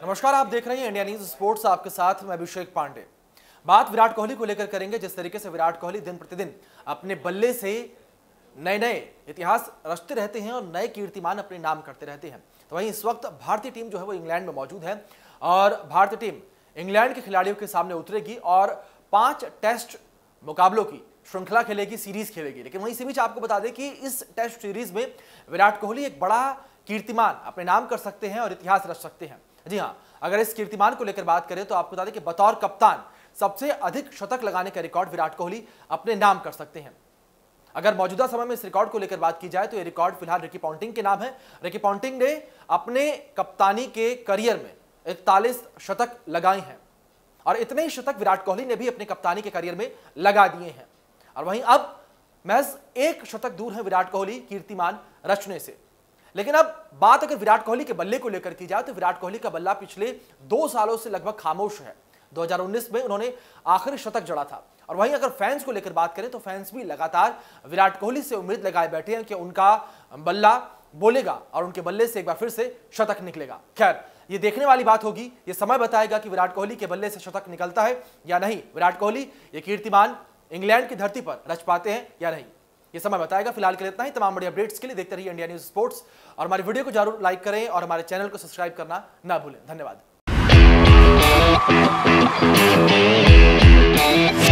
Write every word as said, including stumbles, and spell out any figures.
नमस्कार, आप देख रहे हैं इंडिया न्यूज स्पोर्ट्स। आपके साथ मैं अभिषेक पांडे। बात विराट कोहली को लेकर करेंगे। जिस तरीके से विराट कोहली दिन प्रतिदिन अपने बल्ले से नए नए इतिहास रचते रहते हैं और नए कीर्तिमान अपने नाम करते रहते हैं, तो वहीं इस वक्त भारतीय टीम जो है वो इंग्लैंड में मौजूद है और भारतीय टीम इंग्लैंड के खिलाड़ियों के सामने उतरेगी और पांच टेस्ट मुकाबलों की श्रृंखला खेलेगी, सीरीज खेलेगी। लेकिन वहीं इसी बीच आपको बता दें कि इस टेस्ट सीरीज में विराट कोहली एक बड़ा कीर्तिमान अपने नाम कर सकते हैं और इतिहास रच सकते हैं। जी हां, अगर इस कीर्तिमान को लेकर बात करें तो आपको बता दें कि बतौर कप्तान सबसे अधिक शतक लगाने का रिकॉर्ड विराट कोहली अपने नाम कर सकते हैं। अगर मौजूदा समय में इस रिकॉर्ड को लेकर बात की जाए तो यह रिकॉर्ड फिलहाल रिकी पॉन्टिंग के नाम है। रिकी पॉन्टिंग ने अपने कप्तानी के करियर में इकतालीस शतक लगाए हैं और इतने ही शतक विराट कोहली ने भी अपने कप्तानी के करियर में लगा दिए हैं। और वहीं अब महज एक शतक दूर है विराट कोहली कीर्तिमान रचने से। लेकिन अब बात अगर विराट कोहली के बल्ले को लेकर की जाए तो विराट कोहली का बल्ला पिछले दो सालों से लगभग खामोश है। दो हज़ार उन्नीस में उन्होंने आखिरी शतक जड़ा था। और वहीं अगर फैंस को लेकर बात करें तो फैंस भी लगातार विराट कोहली से उम्मीद लगाए बैठे हैं कि उनका बल्ला बोलेगा और उनके बल्ले से एक बार फिर से शतक निकलेगा। खैर, ये देखने वाली बात होगी, ये समय बताएगा कि विराट कोहली के बल्ले से शतक निकलता है या नहीं। विराट कोहली ये कीर्तिमान इंग्लैंड की धरती पर रच पाते हैं या नहीं, ये समय बताएगा। फिलहाल के लिए इतना ही। तमाम बड़ी अपडेट्स के लिए देखते रहिए इंडिया न्यूज स्पोर्ट्स और हमारी वीडियो को जरूर लाइक करें और हमारे चैनल को सब्सक्राइब करना ना भूलें। धन्यवाद।